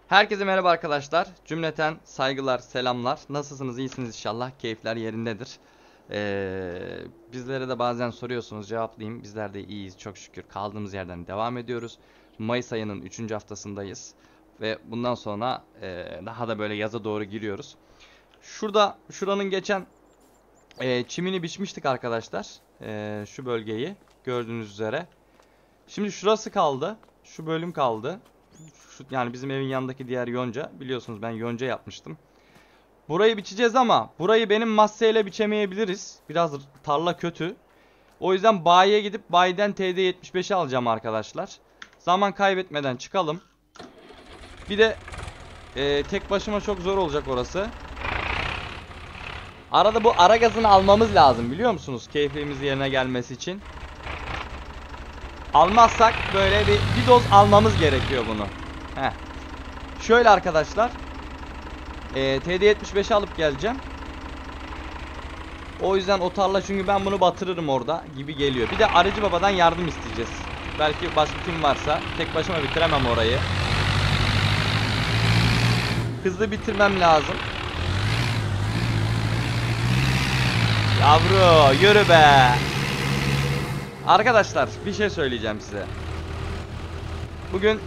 Herkese merhaba arkadaşlar. Cümleten saygılar, selamlar. Nasılsınız? İyisiniz inşallah. Keyifler yerindedir. Bizlere de bazen soruyorsunuz, cevaplayayım. Bizler de iyiyiz çok şükür. Kaldığımız yerden devam ediyoruz. Mayıs ayının 3. haftasındayız. Ve bundan sonra daha da böyle yaza doğru giriyoruz. Şuranın geçen çimini biçmiştik arkadaşlar. Şu bölgeyi gördüğünüz üzere. Şimdi şurası kaldı. Şu bölüm kaldı. Yani bizim evin yanındaki diğer yonca. Biliyorsunuz ben yonca yapmıştım. Burayı biçeceğiz ama burayı benim masseyle biçemeyebiliriz. Biraz tarla kötü. O yüzden bayiye gidip bayiden TD75'i alacağım arkadaşlar. Zaman kaybetmeden çıkalım. Bir de tek başıma çok zor olacak orası. Arada bu ara gazını almamız lazım biliyor musunuz? Keyfimiz yerine gelmesi için. Almazsak böyle bir doz almamız gerekiyor bunu. Heh. Şöyle arkadaşlar. TD75'i alıp geleceğim. O yüzden o tarla çünkü ben bunu batırırım orada gibi geliyor. Bir de arıcı babadan yardım isteyeceğiz. Belki başka kim varsa. Tek başıma bitiremem orayı. Hızlı bitirmem lazım. Yavru yürü be. Arkadaşlar bir şey söyleyeceğim size. Bugün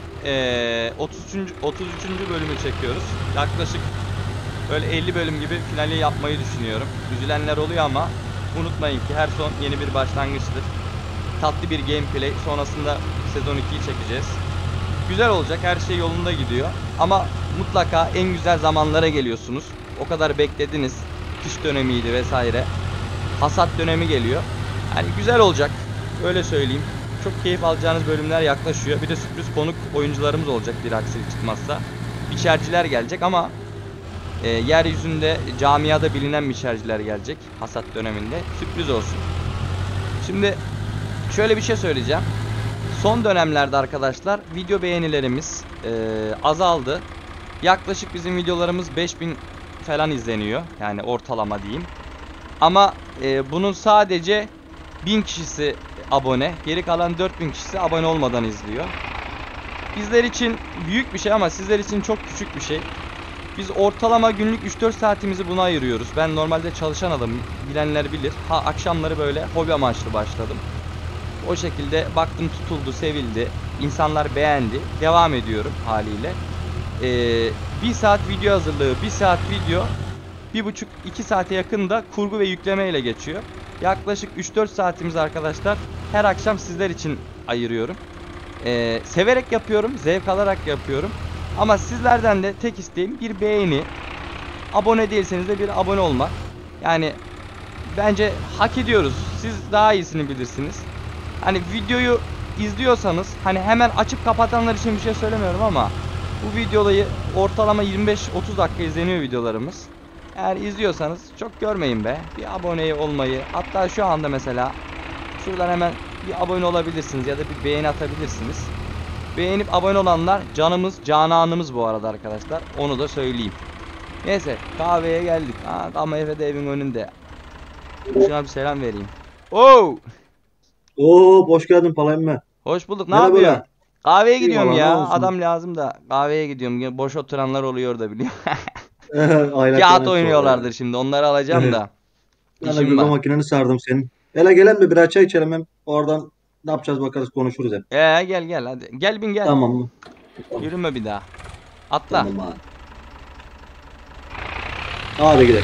33. bölümü çekiyoruz. Yaklaşık böyle 50 bölüm gibi finali yapmayı düşünüyorum. Üzülenler oluyor ama unutmayın ki her son yeni bir başlangıçtır. Tatlı bir gameplay. Sonrasında sezon 2'yi çekeceğiz. Güzel olacak. Her şey yolunda gidiyor. Ama mutlaka en güzel zamanlara geliyorsunuz. O kadar beklediniz. Kış dönemiydi vesaire. Hasat dönemi geliyor. Yani güzel olacak. Öyle söyleyeyim. Çok keyif alacağınız bölümler yaklaşıyor. Bir de sürpriz konuk oyuncularımız olacak bir aksilik çıkmazsa. Biçerciler gelecek ama yeryüzünde camiada bilinen biçerciler gelecek hasat döneminde. Sürpriz olsun. Şimdi şöyle bir şey söyleyeceğim. Son dönemlerde arkadaşlar video beğenilerimiz azaldı. Yaklaşık bizim videolarımız 5000 falan izleniyor. Yani ortalama diyeyim. Ama bunun sadece 1000 kişisi abone. Geri kalan 4000 kişisi abone olmadan izliyor. Bizler için büyük bir şey ama sizler için çok küçük bir şey. Biz ortalama günlük 3-4 saatimizi buna ayırıyoruz. Ben normalde çalışan adamım. Bilenler bilir. Akşamları böyle hobi amaçlı başladım. O şekilde baktım tutuldu, sevildi. İnsanlar beğendi. Devam ediyorum haliyle. 1 saat video hazırlığı, 1 saat video, 1,5-2 saate yakın da kurgu ve yükleme ile geçiyor. Yaklaşık 3-4 saatimiz arkadaşlar her akşam sizler için ayırıyorum. Severek yapıyorum, zevk alarak yapıyorum. Ama sizlerden de tek isteğim bir beğeni. Abone değilseniz de bir abone olmak. Yani bence hak ediyoruz. Siz daha iyisini bilirsiniz. Hani videoyu izliyorsanız hani hemen açıp kapatanlar için bir şey söylemiyorum ama bu videoyu ortalama 25-30 dakika izleniyor videolarımız. Eğer izliyorsanız çok görmeyin be. Bir abone olmayı, hatta şu anda mesela şuradan hemen bir abone olabilirsiniz ya da bir beğeni atabilirsiniz. Beğenip abone olanlar canımız, cananımız bu arada arkadaşlar. Onu da söyleyeyim. Neyse kahveye geldik. Ama Efe de evin önünde. Şuna bir selam vereyim. Oo! Oo, hoş geldin Palayemme. Hoş bulduk. Ne yapıyorsun? Merhabalar. Kahveye İyi gidiyorum valla ne ya. olsun. Adam lazım da kahveye gidiyorum. Boş oturanlar oluyor da biliyor. Aylakların Kağıt hepsi orada ya. oynuyorlardır şimdi. Onları alacağım da. Ben de İşim bir var. makineni sardım senin. Hele gelen mi bir çay içelim hem oradan ne yapacağız bakarız konuşuruz hep. Gel gel hadi. Gel bin gel. Tamam mı? Tamam. Yürüme bir daha. Atla. Tamam abi. Hadi gidelim.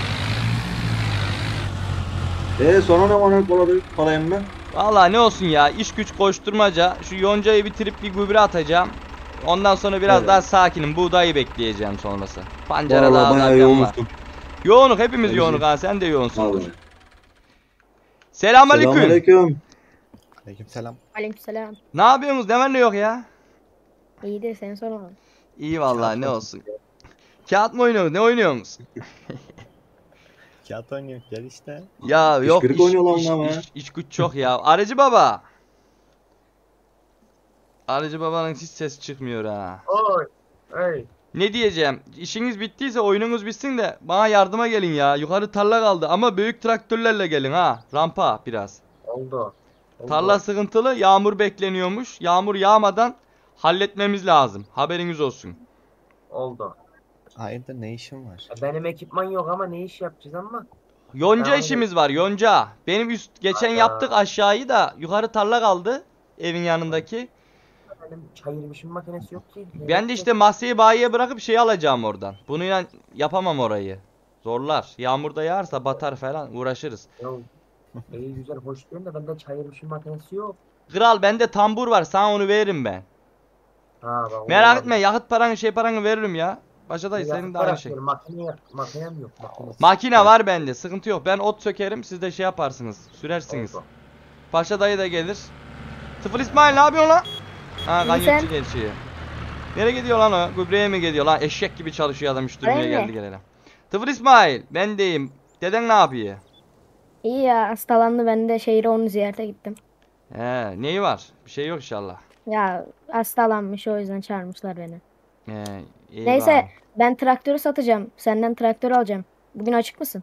Sonra ne var ne koladı Palayemme? Vallahi ne olsun ya. İş güç koşturmaca. Şu yoncayı bitirip bir gübre atacağım. Ondan sonra biraz daha sakinim. Buğdayı bekleyeceğim sonrası. Pancara Valla daha bayağı zaten var. yoğunmuşsun. Yoğunuk. Hepimiz Ne yoğunuk güzel. ha. Sen de yoğunsundur. Vallahi. Selamünaleyküm. Selamünaleyküm. Aleykümselam. Aleykümselam. Ne yapıyorsunuz? Ne var ne yok ya? İyidir seni sormalı. İyi vallahi Kağıt ne oynuyor. olsun. Kağıt mı oynuyorsunuz? Ne oynuyorsunuz? Kağıt oynuyor. Gel işte. Ya yok Kışkırık oynuyorlar onlar ama ya. iş güç çok ya. Arıcı baba. Arıcı babanın hiç ses çıkmıyor ha. Oy. Hey. Ne diyeceğim? İşiniz bittiyse oyununuz bitsin de bana yardıma gelin ya. Yukarı tarla kaldı ama büyük traktörlerle gelin ha. Rampa biraz. Oldu. Tarla sıkıntılı, yağmur bekleniyormuş. Yağmur yağmadan halletmemiz lazım. Haberiniz olsun. oldu. Hayırdır ne işin var? Benim ekipman yok ama ne iş yapacağız ama. Yonca Tamam. işimiz var, yonca. Benim üst geçen Hayda. yaptık aşağıyı da yukarı tarla kaldı evin yanındaki. Benim çayır biçim makinesi yok ki. Ne Ben de yapacağız? işte masayı bayiye bırakıp şey alacağım oradan. Bununla yapamam orayı. Zorlar. Yağmurda yağarsa batar falan uğraşırız. Yok. İyi güzel hoş diyorsun da bende çayır biçim makinesi yok. Kral bende tambur var, sana onu veririm ben. Ha bak. Merak etme, yakıt paranı şey paranı veririm ya. Paşa dayı senin de aynı şey. Makinem yok. Makinesi. Makine var bende, sıkıntı yok. Ben ot sökerim, siz de şey yaparsınız, sürersiniz. Oldu. Paşa dayı da gelir. Sıfır İsmail ne yapıyorsun lan? Ha İyi kanyetçi sen? geçiyor. Nereye gidiyor lan o? Gübreye mi gidiyor lan? Eşek gibi çalışıyor adam, üç durmaya Öyle mi? geldi gelene. Sıfır İsmail ben deyim. Deden ne yapıyor? İyi ya, hastalandı, ben de şehire onu ziyarete gittim. Neyi var? Bir şey yok inşallah. Ya hastalanmış, o yüzden çağırmışlar beni. İyi Neyse, bari. ben traktörü satacağım. Senden traktör alacağım. Bugün açık mısın?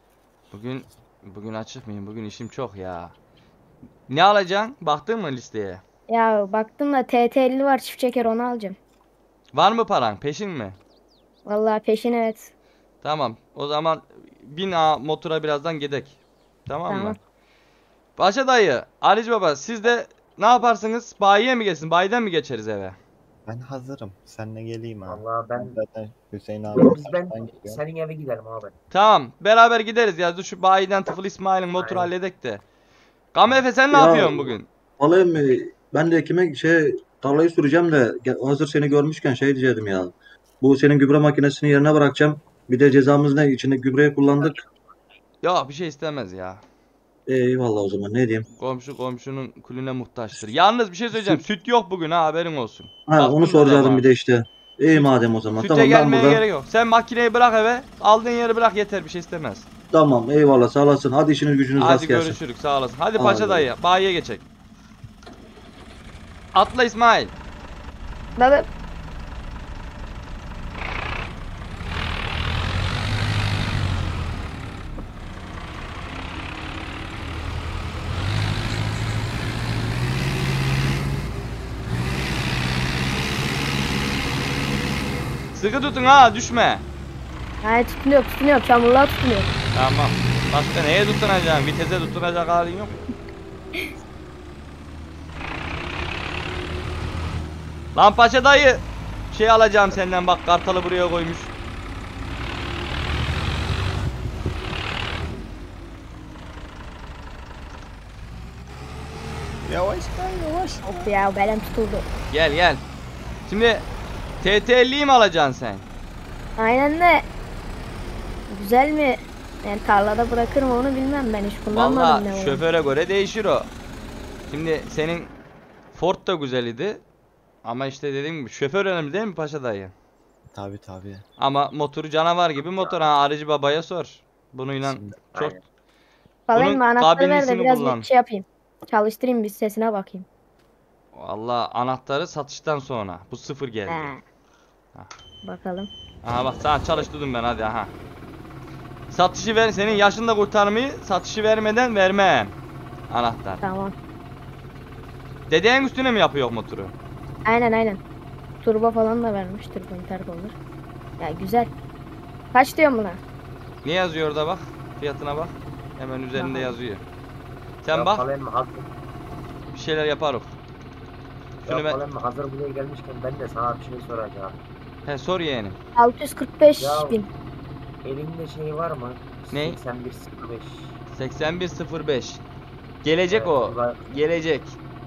Bugün açık mıyım? Bugün işim çok ya. Ne alacaksın? Baktın mı listeye? Ya baktım da TT50 var, çift çeker, onu alacağım. Var mı paran? Peşin mi? Vallahi peşin, evet. Tamam. O zaman bin a motora birazdan gidek. Tamam mı? Tamam. Paşa dayı, Alici baba siz de ne yaparsınız? Bayiye mi geçsin? Bayiden mi geçeriz eve? Ben hazırım. Seninle geleyim abi. Vallahi ben Zaten Hüseyin abi biz taraftan geliyor. senin eve gidelim abi. Tamam. Beraber gideriz ya. Dur şu bayiden Tıfıl İsmail'in motoru Aynen. halledek de. Gamefe sen ne Ya, yapıyorsun bugün? Alayım mı? Ben de ekime tarlayı süreceğim de hazır seni görmüşken şey diyecektim ya. Bu senin gübre makinesini yerine bırakacağım. Bir de cezamız ne? İçinde gübreyi kullandık. Ya bir şey istemez ya. Eyvallah o zaman ne diyeyim. Komşu komşunun külüne muhtaçtır. Yalnız bir şey söyleyeceğim. Süt yok bugün ha, haberin olsun. Ha, Baktım onu da soracaktım zaman. bir de işte. İyi madem o zaman. Süte Tamam ben gelmeye burada. gerek yok. Sen makineyi bırak eve. Aldığın yeri bırak yeter, bir şey istemez. Tamam eyvallah sağ olasın. Hadi işiniz gücünüz Hadi rast gelsin. görüşürük, sağ olasın. Hadi Hadi. Paşa dayı bayiye geçek. Atla İsmail. Dalı. Sıkı tutun ha, düşme. Hayır, tutunuyor. Çamurluğa tutunuyor. Tamam. Başka neye tutunacaksın? Vitese tutunacak halin yok. Lan Paşa dayı. Şey alacağım senden, bak kartalı buraya koymuş. Yavaş lan yavaş. Of ya, belem tutuldu. Gel gel. Şimdi TT50'yi mi alacaksın sen? Aynen de. Güzel mi? Yani tarlada bırakır mı onu bilmem, ben hiç kullanmadım ne Vallahi olduğunu. şoföre göre değişir o. Şimdi senin Ford da güzel idi. Ama işte dediğim gibi şoför önemli değil mi Paşa dayı? Tabi tabi. Ama motoru canavar gibi motor, ha aracı babaya sor. Bununla Şimdi çok Aynen. Falan bunun mı, anahtarı ver de kabiliyesini biraz kullan. bir şey yapayım. Çalıştırayım, bir sesine bakayım. Vallahi anahtarı satıştan sonra. Bu sıfır geldi. He. Bakalım. Aha bak sana çalıştırdım ben, hadi aha. Satışı ver, senin yaşında kurtarmayı satışı vermeden vermem. Anahtar. Tamam. Dedeğin üstüne mi yapıyor motoru? Aynen. Turbo falan da vermiş. Turbo intercooler. Ya güzel. Kaç diyorsun buna? Ne yazıyor orada bak? Fiyatına bak. Hemen üzerinde Aha. yazıyor. Sen bak, Yapalım mı? Hazır, bir şeyler yaparız. Şunu ben... yapalım mı? Hazır buraya gelmişken ben de sana bir şey soracağım. He sor yeğenim. 645 Ya. bin. Elinde şey var mı? Ne? 8105. 8105. Gelecek Evet, o. var. Gelecek.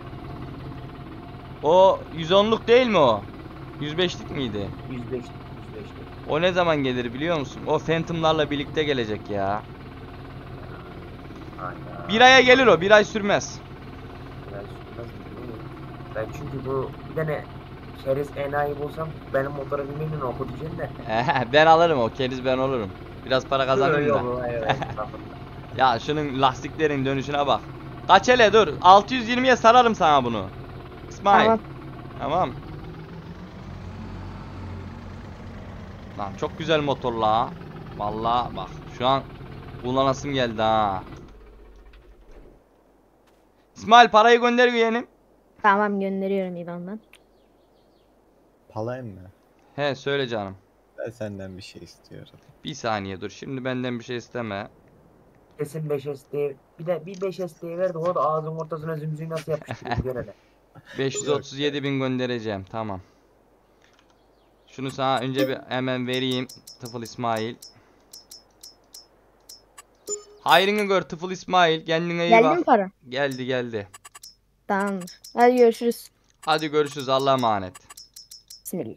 O 110'luk değil mi o? 105'lik miydi? 105. O ne zaman gelir biliyor musun? O Phantom'larla birlikte gelecek ya. Hayda. Bir aya gelir o. Bir ay sürmez. Biraz sürmez mi? Değil mi? Ben çünkü bu bir tane keriz enayi bulsam benim motora binmeyle oku diyeceğim de. Ben alırım o. Keriz ben olurum. Biraz para kazanırım da. Yok, evet, Ya şunun lastiklerin dönüşüne bak. Kaç hele dur. 620'ye sararım sana bunu. İsmail. Tamam. Tamam. Lan çok güzel motor la. Vallahi bak şu an kullanasım geldi ha. İsmail parayı gönder yeğenim. Tamam, gönderiyorum İvan'dan. palayım mı? He söyle canım. Ben senden bir şey istiyorum. Bir saniye dur. Şimdi benden bir şey isteme. Kesin 5 ST. Bir de bir 5 ST ver de o da ağzının ortasına zümzüğü nasıl yapıştırıyor görene. 537 bin göndereceğim. Tamam. Şunu sana önce bir hemen vereyim. Tıfıl İsmail. Hayrını gör Tıfıl İsmail. Kendine iyi Geldi bak. mi para? Geldi geldi. Tamamdır. Hadi görüşürüz. Hadi görüşürüz. Allah'a emanet. Bismillah.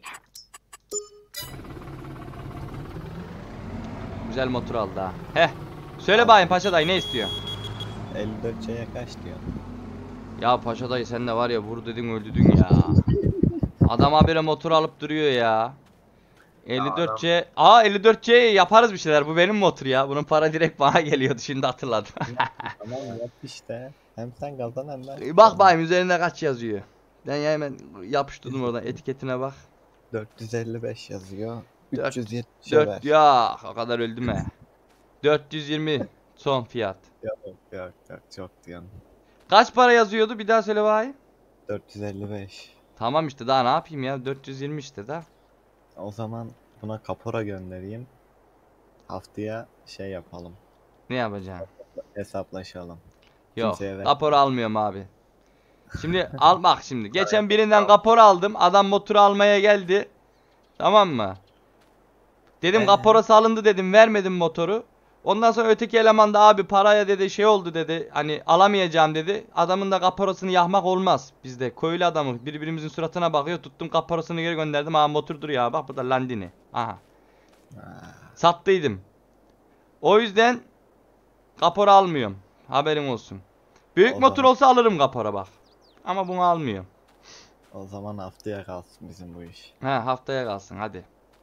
Güzel motor aldı ha. Heh. Söyle bayım Paşa dayı ne istiyor? 54C'ye kaç diyor? Ya Paşa dayı sen de var ya vur dedin öldürdün ya. Adam habire motor alıp duruyor ya. 54C. Aa 54C yaparız bir şeyler. Bu benim motor ya. Bunun para direkt bana geliyordu. Şimdi hatırladım. Tamam yap işte. Hem sen kazan hem ben. Bak bayım üzerinde kaç yazıyor. Ben ya hemen yapıştırdım oradan etiketine bak. 455 yazıyor. Dört- 370'e ver. 4 ya o kadar öldüm he. 420 son fiyat. Yok çok diyorsun. Kaç para yazıyordu bir daha söyle bayım. 455. Tamam işte daha ne yapayım ya 420 işte da. O zaman buna kapora göndereyim. Haftaya şey yapalım. Ne yapacağım? Hesaplaşalım. Yok Kimseye ver. kapor almıyorum abi. Şimdi al bak şimdi. Geçen birinden kapor aldım. Adam motoru almaya geldi. Tamam mı? Dedim kaporası alındı dedim. Vermedim motoru. Ondan sonra öteki eleman da abi paraya dedi şey oldu dedi. Hani alamayacağım dedi. Adamın da kaporasını yakmak olmaz. Bizde köylü adamı birbirimizin suratına bakıyor. Tuttum kaporasını geri gönderdim. Aha motor duruyor ya. Bak bu da Landini. Aha. Sattıydım. O yüzden kapora almıyorum. Haberin olsun. Büyük O motor zaman- olsa alırım kapora bak. Ama bunu almıyorum. O zaman haftaya kalsın bizim bu iş. Ha haftaya kalsın hadi.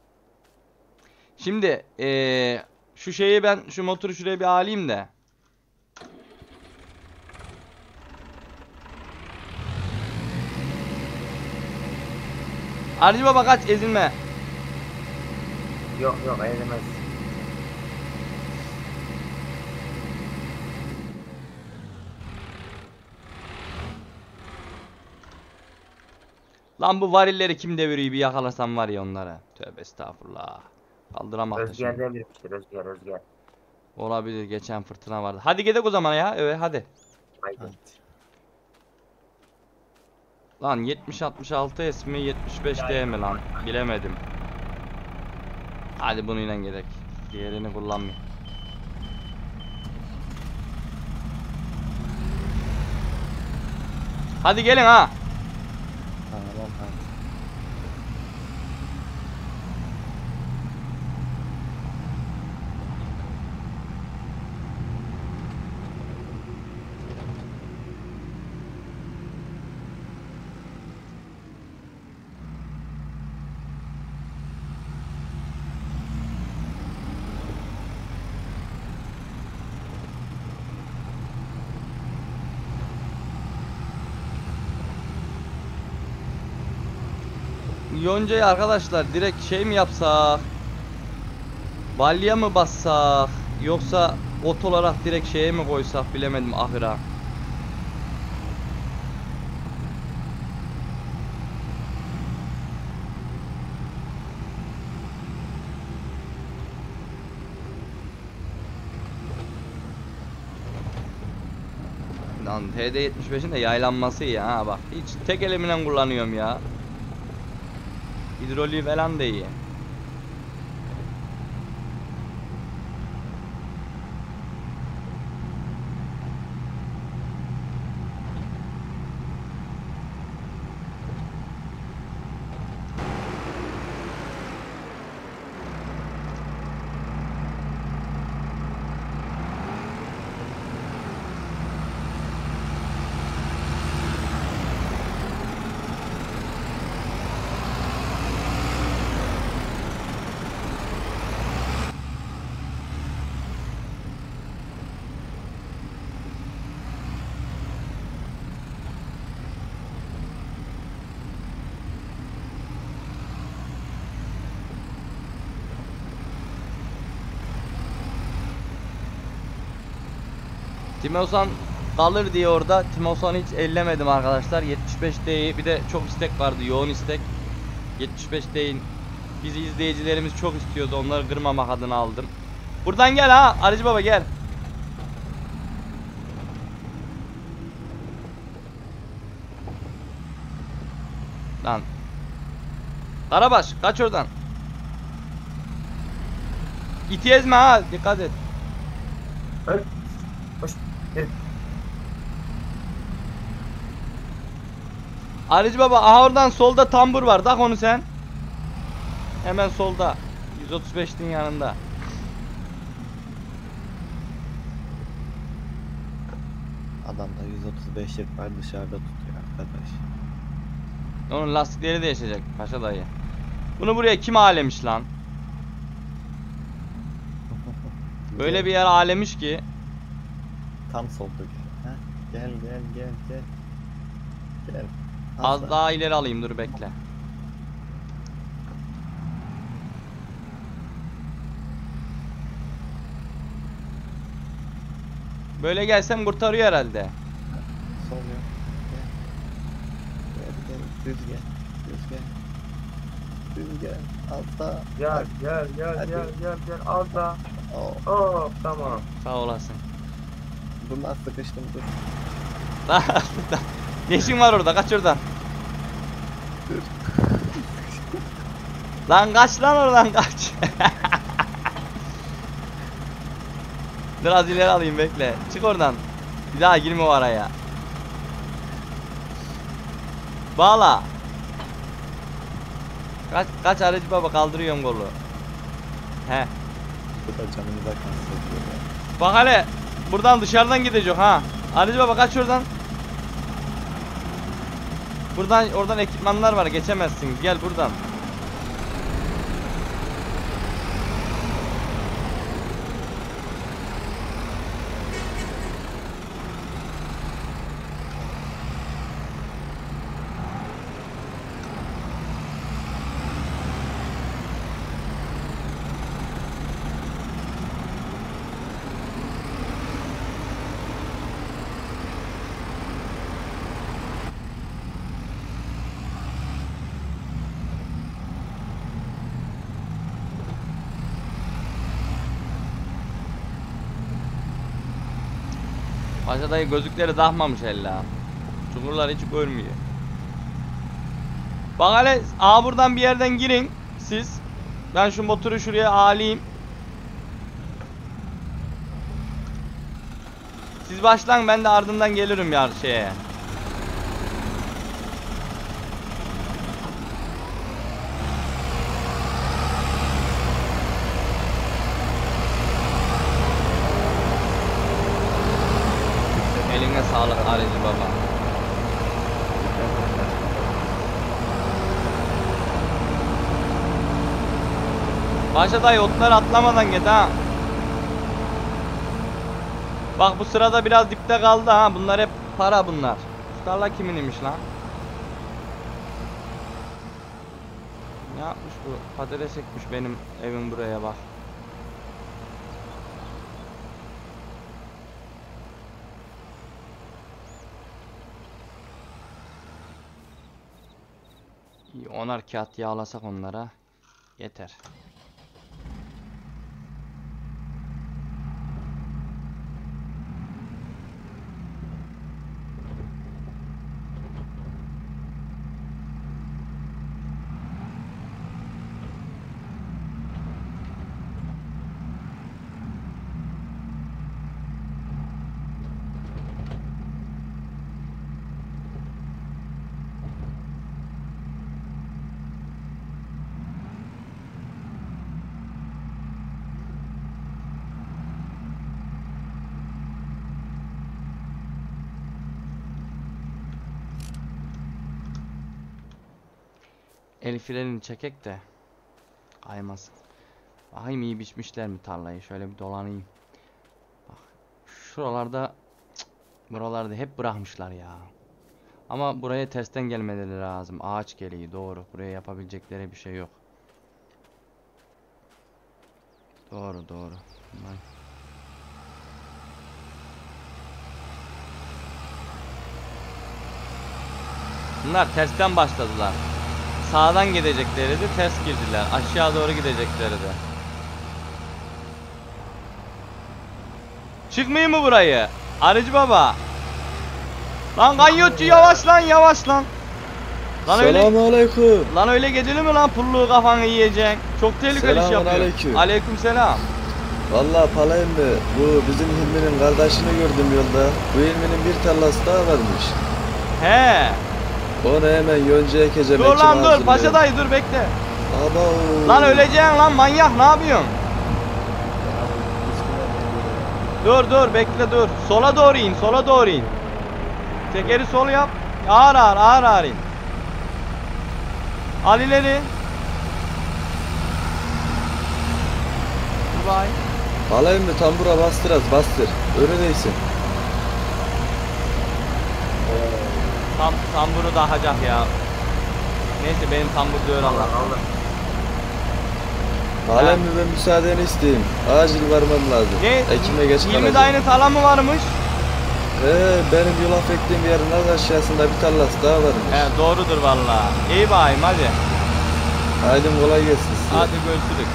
Şimdi şu şeyi ben şu motoru şuraya bir alayım da. Arıcı baba kaç ezilme. Yok edemez. Lan bu varilleri kim deviriyor bir yakalasam var ya onları. Tövbe estağfurullah. Kaldıramadı şimdi. Rüzgar devirmiştir rüzgar. Olabilir geçen fırtına vardı. Hadi gidelim o zaman ya. Evet hadi. Haydi. Hadi. Lan 70-66 S mi 75 D mi lan? Bilemedim. Hadi bununla gidelim. Diğerini kullanmayayım. Hadi gelin ha. Tamam hadi. Yonca'yı arkadaşlar direkt şey mi yapsak? Balya mı bassak? Yoksa ot olarak direkt şeye mi koysak bilemedim ahıra. Lan TD75'in de yaylanması iyi ha bak. Hiç tek elimle kullanıyorum ya. Hidroliği falan da iyi. Timosan kalır diye orada Timosan'ı hiç ellemedim arkadaşlar. 75D'yi bir de çok istek vardı, yoğun istek. 75D'nin Bizi izleyicilerimiz çok istiyordu. Onları kırmamak adına aldım. Buradan gel ha. Arıcı baba gel. Lan. Karabaş kaç oradan. İti ezme ha. Dikkat et. Öl. Hoş. Yürü. Arıcı baba aha oradan solda tambur var. Tak onu sen. Hemen solda. 135'in yanında. Adamda 135 var dışarıda tutuyor arkadaş. Onun lastikleri değişecek paşa dayı. Bunu buraya kim alemiş lan? Böyle bir yer alemiş ki. Tam solda gel. Heh, gel gel gel gel. Gel. Az daha ileri alayım dur bekle. Böyle gelsem kurtarıyor herhalde. Sol yap. Gel. Gel gel. Düz gel. Düz gel. Düz gel. Altta. Gel gel gel Hadi. gel gel gel. Az daha. Oh. Oh tamam. Sağ olasın. Dur lan sıkıştım dur. Ne işin var orada? Kaç oradan. Dur. Lan kaç lan oradan kaç. Biraz ileri alayım bekle. Çık oradan. Bir daha girme o araya. Bağla. Kaç aracı baba kaldırıyorum kolu. He. Bu da canımıza kastediyor ya. Bak hele. Buradan dışarıdan gidecek ha. Aracı baba kaç oradan. Buradan oradan ekipmanlar var geçemezsiniz. Gel buradan. Paşa dayı gözlükleri takmamış ella. Çukurlar hiç görmüyor. Bak hele buradan bir yerden girin siz. Ben şu motoru şuraya alayım. Siz başlayın ben de ardından gelirim ya şeye. Eline sağlık Arıcı baba. Paşa dayı otları atlamadan git ha. Bak bu sırada biraz dipte kaldı ha. Bunlar hep para bunlar. Şu tarla kimin imiş lan? Ne yapmış bu? Patates ekmiş benim evim buraya bak. İyi, 10'ar kağıt yağlasak onlara yeter. El frenini çekek de kaymasın. Bakayım iyi biçmişler mi tarlayı? Şöyle bir dolanayım. Bak şuralarda buralarda hep bırakmışlar ya. Ama buraya tersten gelmeleri lazım. Ağaç geliyor doğru. Buraya yapabilecekleri bir şey yok. Doğru doğru. Bunlar tersten başladılar. sağdan gideceklerdi, ters girdiler. Aşağı doğru gideceklerdi. Çıkmayayım mı burayı? Arıcı baba. Lan kanyotçu yavaş lan, yavaş lan. Lan öyle, Selamünaleyküm. lan öyle geceli mi lan pulluğu kafanı yiyeceksin? Çok tehlikeli iş yapıyorsun. Selamünaleyküm. Aleykümselam. Vallahi palayım mı? Bu bizim Hilmi'nin kardeşini gördüm yolda. Bu Hilmi'nin bir tarlası daha varmış. He. Onu hemen yonca ekeceğim. Dur ekime lan dur, hazırlıyorum. paşa dayı dur bekle. Abo. Lan öleceksin lan manyak, ne yapıyorsun? Dur dur bekle dur. Sola doğru in, sola doğru in. Tekeri sol yap. Ağır ağır ağır ağır in. Al ileri. Dur bay. Palayım mı? Tambura bastıraz bastır. Önündeysin. Tamburu da hacak ya. Neyse benim tambur diyor Allah. Allah. Palayım mı? Ben müsaadeni isteyeyim. Acil varmam lazım. Ne? Ekime geç 20 kalacağım. dayının tarla mı varmış? Benim yulaf ektiğim yerin az aşağısında bir tarlası daha varmış. He doğrudur vallahi. İyi bayım hadi. Haydi kolay gelsin size. Hadi görüşürüz.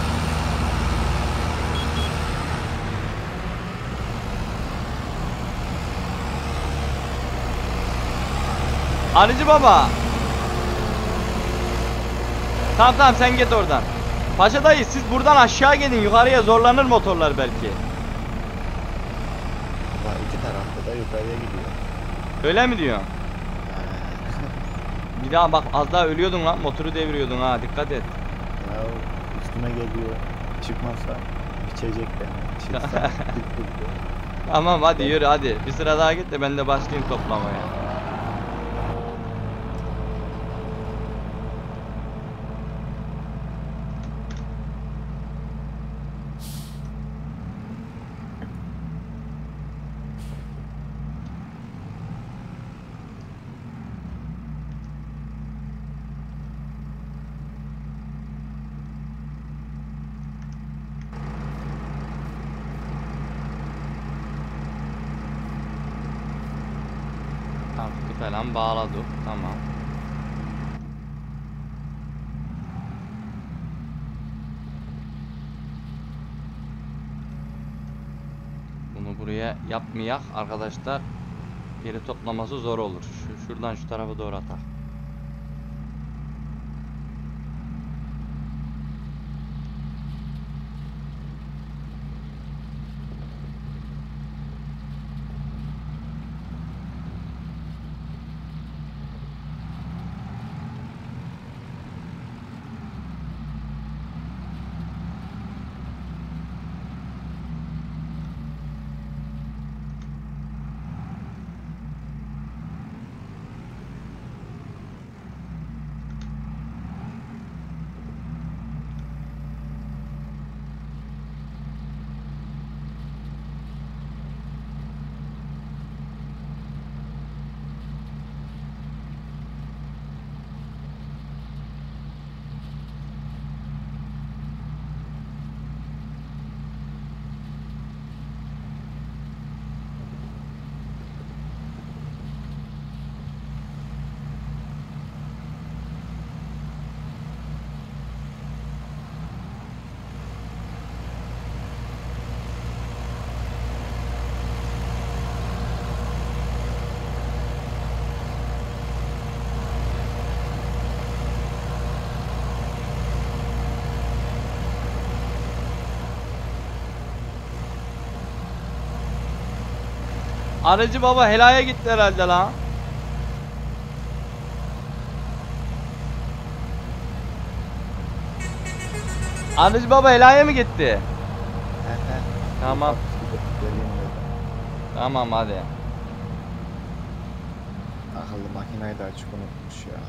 Arıcı baba. Tamam tamam sen git oradan. Paşa dayı siz buradan aşağı gidin, yukarıya zorlanır motorlar belki. Bak iki tarafta da yukarıya gidiyor. Öyle mi diyor? Bir daha bak az daha ölüyordun lan, motoru deviriyordun ha, dikkat et. Ya üstüme geliyor. Çıkmazsa biçecek beni. Çıksa bitti. Tamam hadi yürü hadi. Bir sıra daha git de ben de başlayayım toplamaya. Taktı falan bağladık. Tamam. Bunu buraya yapmayak arkadaşlar. Geri toplaması zor olur. Şuradan şu tarafa doğru atar. Arıcı baba helaya gitti herhalde lan. Arıcı baba helaya mı gitti? Tamam. Geleyim dedim. Tamam hadi. Akıllı makineyi de açık unutmuş ya.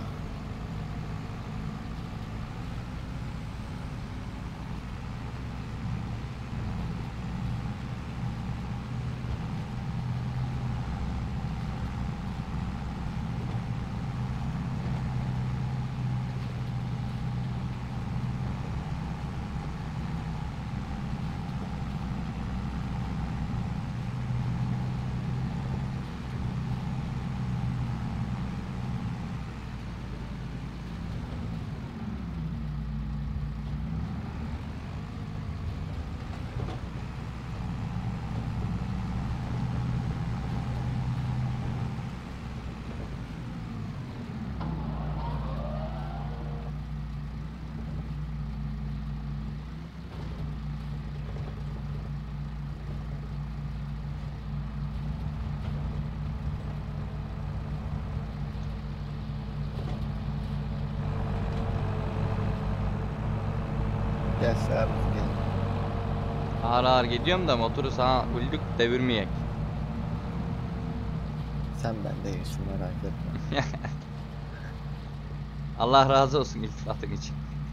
Gel sağ gel. Ağır ağır gidiyorum da motoru sana bulduk devirmeyek. Sen bende iyisin merak etme. Allah razı olsun iltifatın için.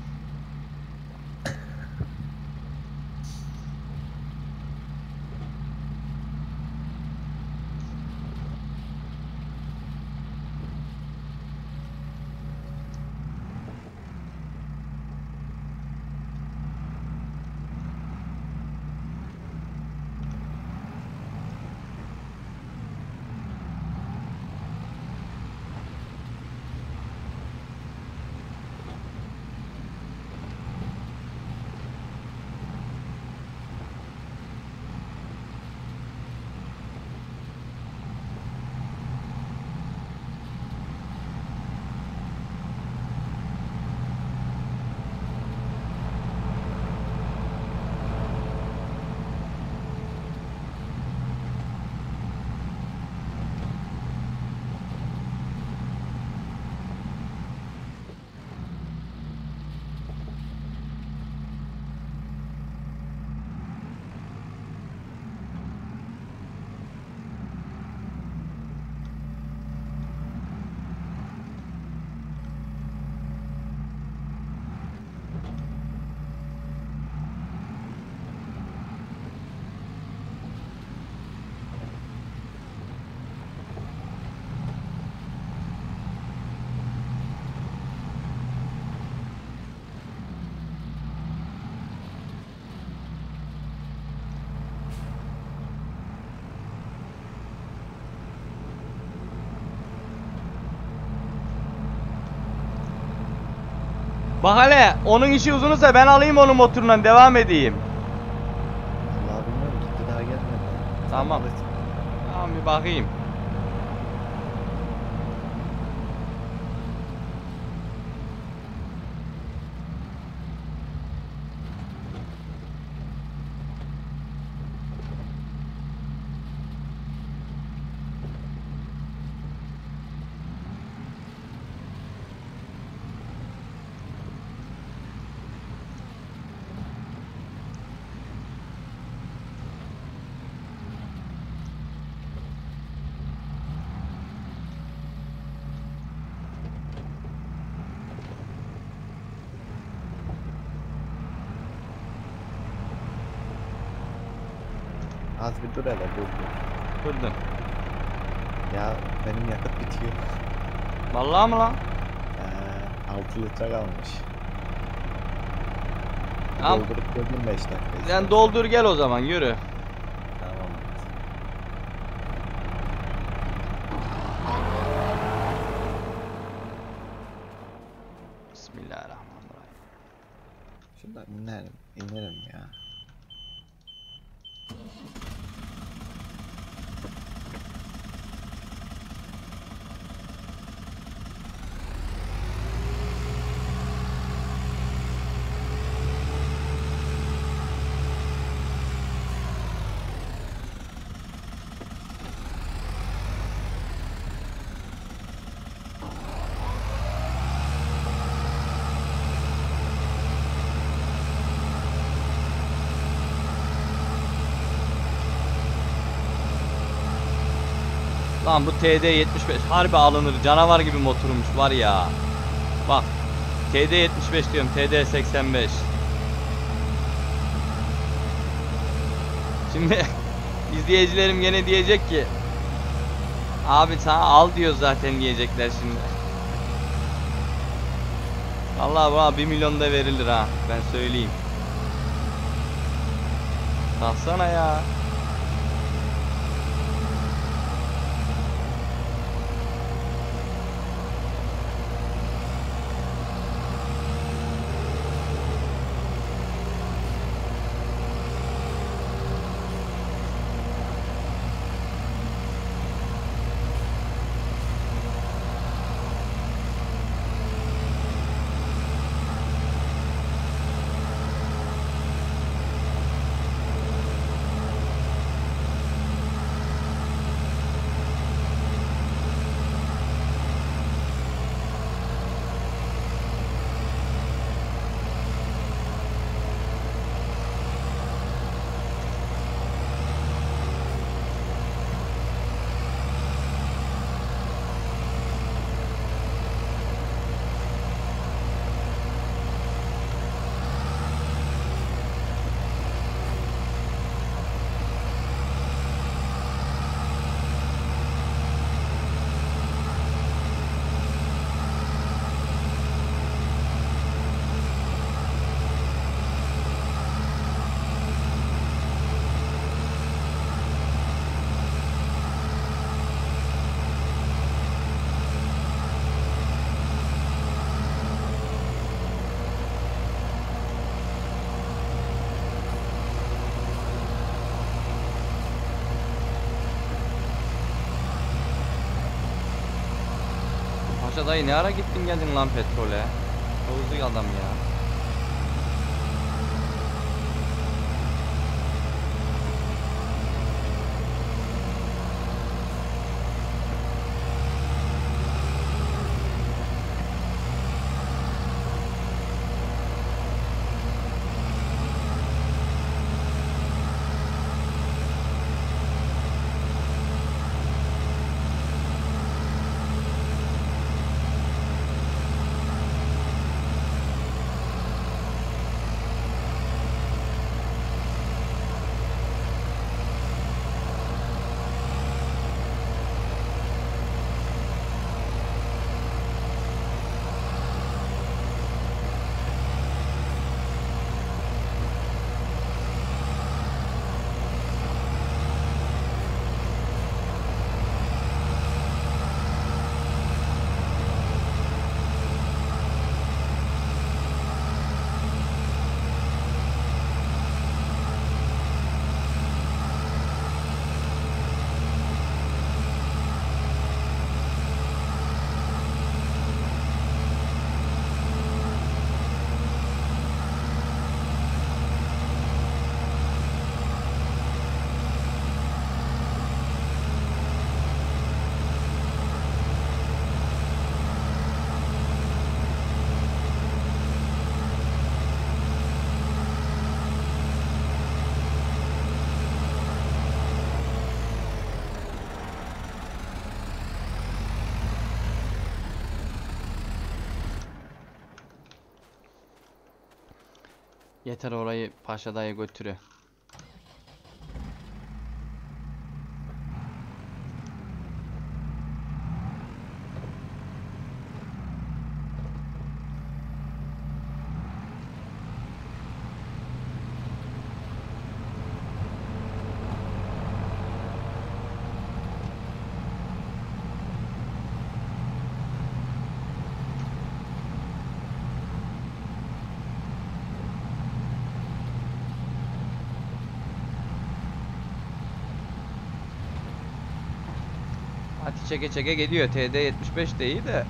Bak hele onun işi uzunsa ben alayım onun motorundan devam edeyim. Allah bilmiyorum gitti daha gelmedi. Tamam. Tamam bir bakayım. Az bir dur hele dur. Durdun. Ya benim yakıt bitiyor. Vallahi mı lan? 6 litre kalmış. Tamam. Doldurup geldim 5 dakika. Sen doldur gel o zaman yürü. Tamam. Bismillahirrahmanirrahim. Şuradan inerim ya. Lan bu TD75 harbi alınır canavar gibi motormuş var ya. Bak TD75 diyorum TD85. Şimdi izleyicilerim gene diyecek ki abi sana al diyor zaten diyecekler şimdi. Vallahi bana 1 milyon da verilir ha ben söyleyeyim. Baksana ya. Paşa dayı ne ara gittin geldin lan petrole? Hızlı adam ya. Yeter orayı Paşa dayı götürü. Hadi çeke çeke gidiyor. TD 75 de iyi de.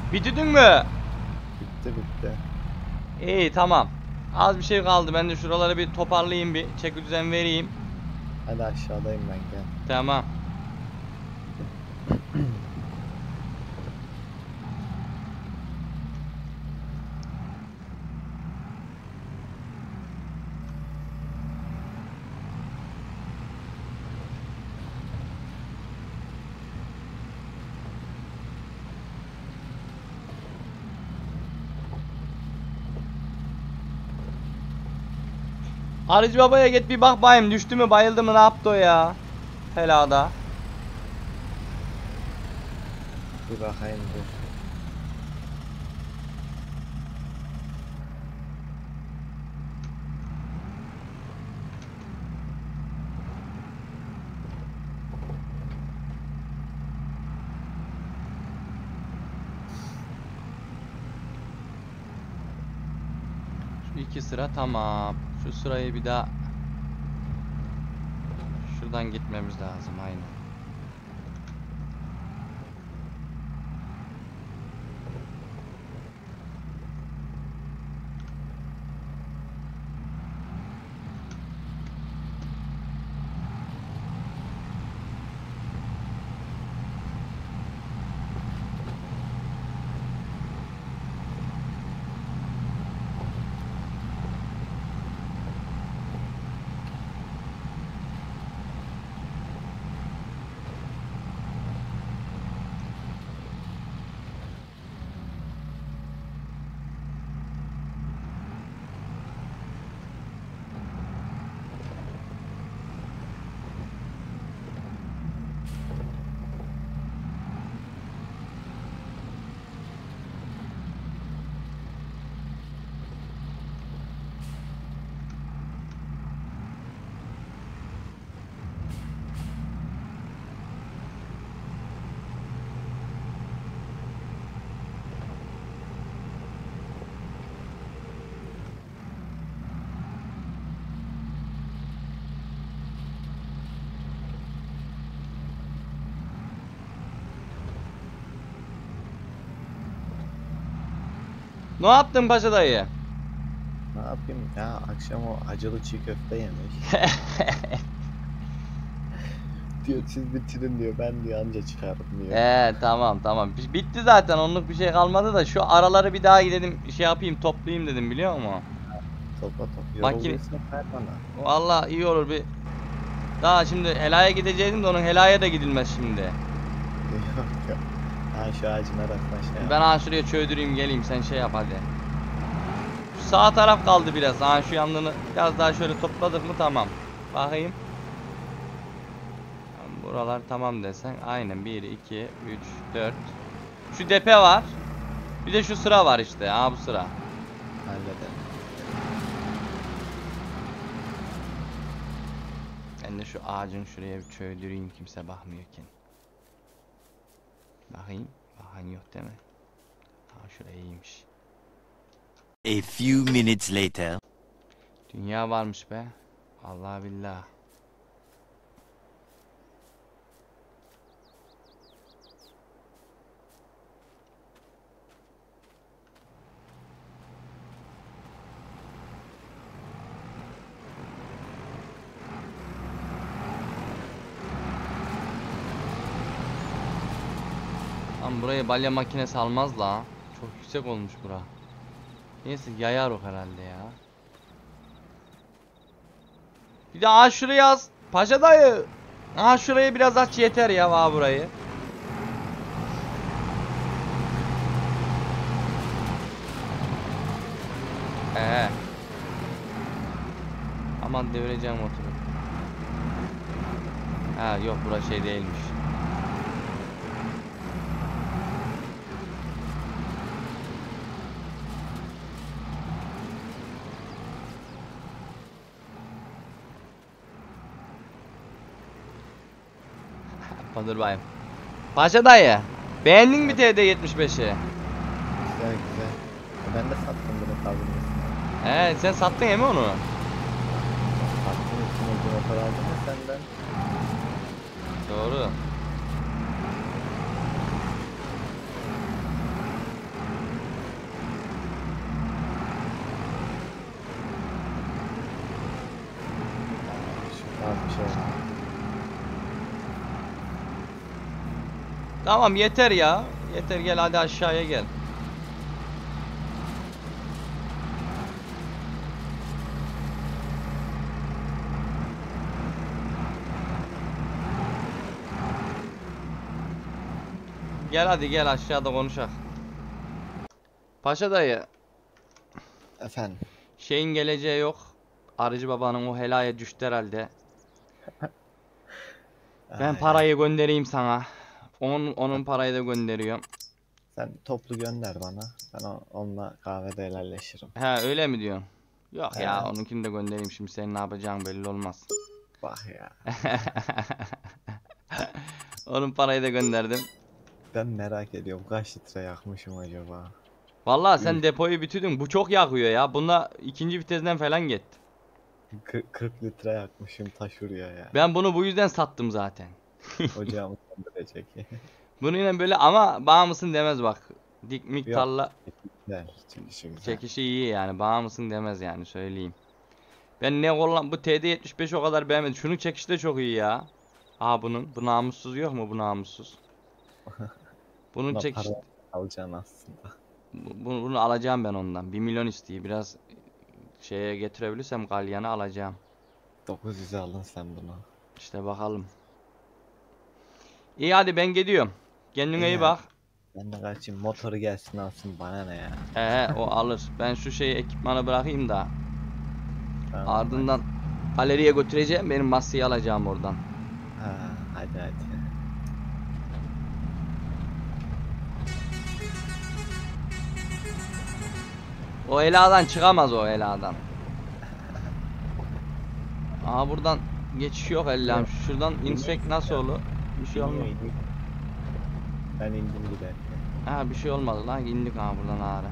Bitirdin mi? Bitti bitti. İyi tamam. Az bir şey kaldı. Ben de şuraları bir toparlayayım, bir çeki düzen vereyim. Hadi aşağıdayım ben, gel. Tamam. Arıcı babaya git bir bak bayım, düştü mü bayıldı mı ne yaptı o ya? Helada. Bir bakayım dur. Şu iki sıra tamam. Şu sırayı bir daha şuradan gitmemiz lazım aynen. Ne yaptın paşa dayı? Ne yapayım ya, akşam o acılı çiğ köfte yemiş. Diyor siz bitirin diyor, ben diyor anca çıkarım diyor. Tamam. Bitti zaten, onluk bir şey kalmadı da şu araları bir daha gidelim şey yapayım, toplayayım dedim, biliyor musun? Topla Makine- yorulduysan ver bana. Vallahi iyi olur bir. Daha şimdi helaya gidecektim de onun helaya da gidilmez şimdi. Yok yok. Ha şu ağacın arasına şey yap. Ben ha şuraya çöldüreyim geleyim, sen şey yap hadi. Şu sağ taraf kaldı biraz. Ha şu yanını biraz daha şöyle topladık mı tamam. Bakayım. Buralar tamam desen. Aynen 1, 2, 3, 4. Şu depe var. Bir de şu sıra var işte. Ha bu sıra. Halledelim. Ben de şu ağacın şuraya bir çöldüreyim, kimse bakmıyorken. Bakayım. Bakan yok değil mi? Ha şuraya iyiymiş. A few minutes later. Dünya varmış be. Allah billah. Lan burayı balya makinesi almaz la. Çok yüksek olmuş bura. Neyse yayar o herhalde ya. Bir de şurayı az. Paşa dayı. Şurayı biraz aç yeter ya burayı. Aman devireceğim motoru. Ha yok, burası şey değilmiş. Dur bayım. Paşa dayı. Beğendin mi TD75'i? Güzel güzel. Ben de sattım bunu tabii. Sen sattın ya mı onu? Sattım, üstüne bir motor aldım ya senden. Doğru. bir şey yok. Tamam yeter ya. Yeter, gel hadi aşağıya gel. Gel hadi gel aşağıda konuşak. Paşa dayı, Efendim. şeyin geleceği yok. Arıcı babanın o helaya düştü herhalde. Ben parayı göndereyim sana. Onun parayı da gönderiyorum. Sen toplu gönder bana. Ben onunla kahvede helalleşirim. He öyle mi diyorsun? Yok ya, Evet. onunkini de göndereyim, şimdi senin ne yapacağın belli olmaz. Bak ya. Onun parayı da gönderdim. Ben merak ediyorum kaç litre yakmışım acaba? Vallahi sen depoyu bitirdin. Bu çok yakıyor ya. Bunda ikinci vitesinden falan git. 40 litre yakmışım taş vuruyor ya. Ben bunu bu yüzden sattım zaten. Ocağımı söndürecek. Bunu yine böyle ama bağ mısın demez bak. Dik mik Yok. tarla Güzel. Çekişi güzel. çekişi iyi yani. Bağ mısın demez yani, söyleyeyim. Ben ne kullan bu TD75 o kadar beğenmedim. Şunun çekişi de çok iyi ya. Aa bunun. Bu namussuz yok mu, bu namussuz? Bunun Buna çekiş para alacaksın aslında. bunu alacağım ben ondan. 1 milyon istiyor. Biraz şeye getirebilirsem galyanı alacağım. 900'e aldın sen bunu. İşte bakalım. İyi hadi ben gidiyorum. Kendine iyi İyi bak. Ben de kaçayım motoru gelsin alsın bana ne ya. O alır. Ben şu şeyi ekipmanı bırakayım da Tamam, ardından galeriye götüreceğim. Benim masayı alacağım oradan. Ha, hadi. O heladan çıkamaz, o heladan. Aha buradan geçiş yok ellam. Şuradan insek nasıl olur? Bir şey olmaz. Ben indim giderken. Ha bir şey olmadı lan, indik ha buradan ağrı.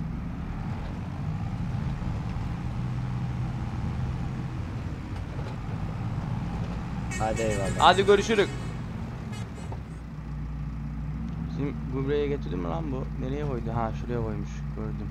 Hadi eyvallah. Hadi görüşürük. Şimdi buraya getirdi mi lan bu? Nereye koydu? Ha şuraya koymuş. Gördüm.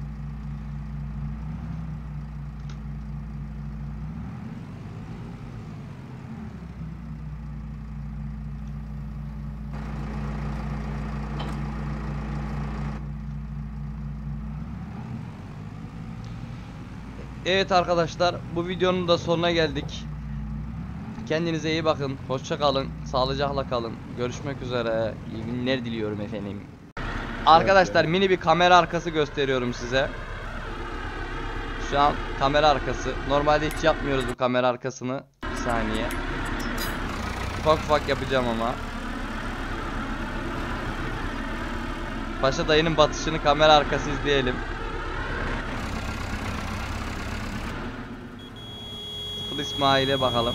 Evet arkadaşlar, bu videonun da sonuna geldik. Kendinize iyi bakın. Hoşça kalın. Sağlıcakla kalın. Görüşmek üzere. İyi günler diliyorum efendim. Arkadaşlar mini bir kamera arkası gösteriyorum size. Şu an kamera arkası. Normalde hiç yapmıyoruz bu kamera arkasını. Bir saniye. Ufak ufak yapacağım ama. Paşa dayının batışını kamera arkası izleyelim. Tıfıl İsmail'e bakalım.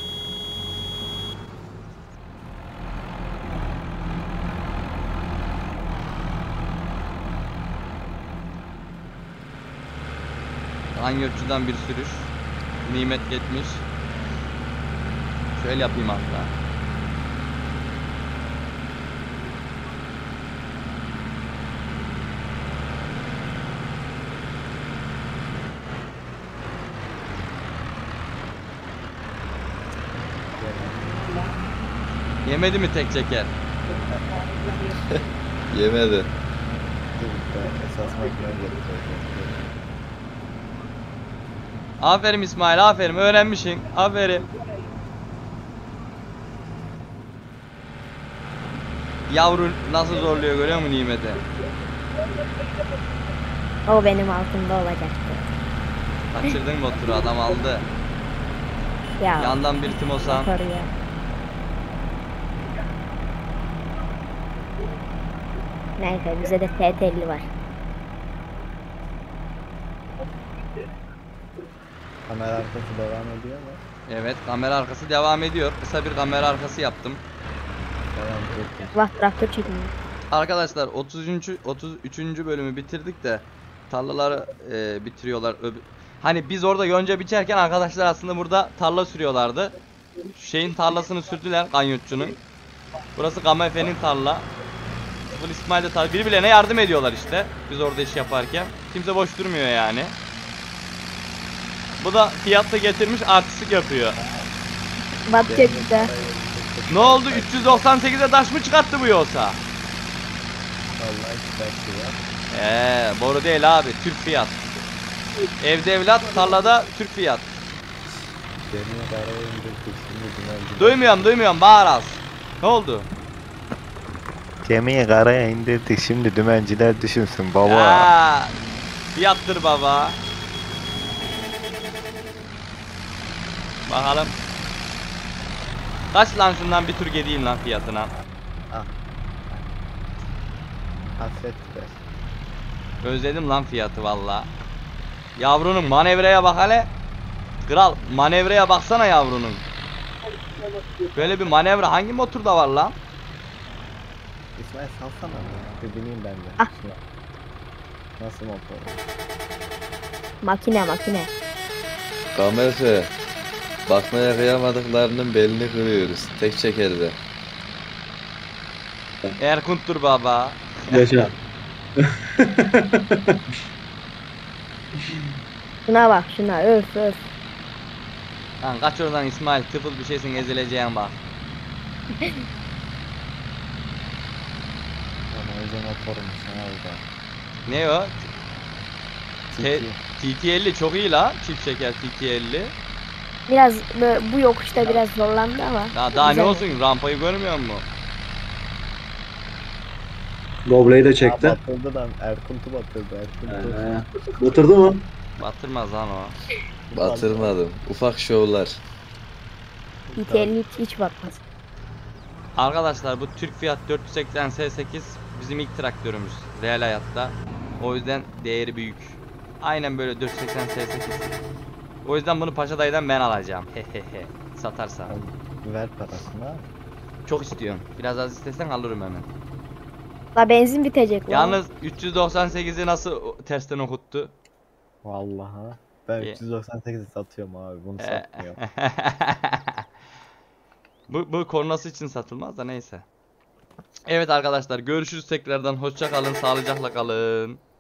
Anyotçudan bir sürüş. Nimet geçmiş. Şöyle yapayım hatta. Yemedi mi tek çeker? Yemedi. Esas makine getireceğim. Aferin İsmail, aferin, öğrenmişsin. Aferin. Yavru nasıl zorluyor, görüyor musun Nimet'i? O benim altımda olacaktı. Kaçırdın motoru, adam aldı. Ya Yandan bir Timosan. motoru ya. Neyse bize de T50 var. Kamera arkası devam ediyor mu? Evet, kamera arkası devam ediyor. Kısa bir kamera arkası yaptım. Tamam çok iyi. Vah traktör çekmiyor. Arkadaşlar 33. bölümü bitirdik de tarlaları bitiriyorlar. Hani biz orada yonca biçerken arkadaşlar aslında burada tarla sürüyorlardı. Şeyin tarlasını sürdüler, Kanyotçu'nun. Burası Gamefe'nin tarla. Bu İsmail de tarla. Birbirlerine yardım ediyorlar işte. Biz orada iş yaparken. Kimse boş durmuyor yani. Bu da fiyatla getirmiş, artistik yapıyor. Batacak bir daha. Ne oldu? 398'e taş mı çıkarttı bu yoksa? Vallahi güzel ya. Boru değil abi. Türk fiyat. Evde evlat, tarlada Türk fiyat. Gemiye karaya indirdik şimdi dümenci. Duymuyorum. Bağır az. Ne oldu? Gemiyi karaya indirdik şimdi dümenciler düşünsün baba. Ya, fiyattır baba. Bakalım. Kaç lan şundan bir tur gideyim lan fiyatına. Hasret be. Özledim lan fiyatı valla. Yavrunun manevraya bak hele. Kral manevraya baksana yavrunun. Böyle bir manevra hangi motorda var lan? İsmail salsana ya. Bir bineyim ben de. Ah. Şuna. Nasıl motor? Makine. Kamerfe. Bakmaya kıyamadıklarının belini kırıyoruz. Tek çekerde. Erkunt'tur baba. Yaşa. Şuna bak şuna öf. Lan kaç oradan İsmail, tıfıl bir şeysin, ezileceğin bak. Ama önce motormuş ha orada. Ne o? T- TT. TT50 çok iyi la, çift şeker TT50. Biraz böyle, bu yokuşta biraz zorlandı ama. Daha ne güzel. olsun, rampayı görmüyor musun? Goble'yi de çekti. Batırdı lan. Erkunt'u batırdı. Erkunt'u. Batırdı mı? Batırmaz lan o. Batırmadım. Ufak şovlar. İTL hiç bakmaz. Arkadaşlar bu Türk Fiat 480 S8 bizim ilk traktörümüz real hayatta. O yüzden değeri büyük. Aynen böyle 480 S8. O yüzden bunu Paşa dayıdan ben alacağım. Hehehe. Satarsa. Ver parasını ha. Çok istiyorum. Biraz az istesen alırım hemen. La benzin bitecek lan. Yalnız 398'i nasıl tersten okuttu? Vallahi. Ben İyi. 398'i satıyorum abi. Bunu satmıyorum. Bu kornası için satılmaz da neyse. Evet arkadaşlar, görüşürüz tekrardan. Hoşça kalın, sağlıcakla kalın.